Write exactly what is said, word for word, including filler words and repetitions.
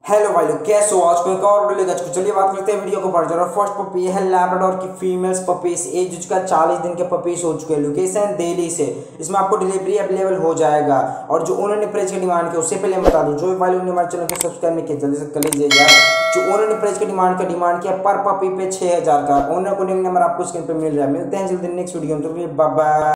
Hello भाई लोग, कैसे हो? आज को एक और वीडियो लेकर चलिए बात करते हैं वीडियो को बढ़ जा फर्स्ट पपी है लैब्राडोर की फीमेल्स पपीज, एज उसका चालीस दिन के पपीज हो चुके हैं। लोकेशन दिल्ली से। इसमें आपको डिलीवरी अवेलेबल हो जाएगा। और जो उन्होंने प्राइस की डिमांड की उससे पहले बता दूं, जो भाई लोग हमारे चैनल को सब्सक्राइब नहीं किया जल्दी से कर लीजिए यार। जो उन्होंने प्राइस की डिमांड का डिमांड किया पर पपी पे छह हजार का। ओनर को नंबर आपको स्क्रीन पर मिल रहा है। मिलते हैं जल्दी नेक्स्ट वीडियो में। Bye bye.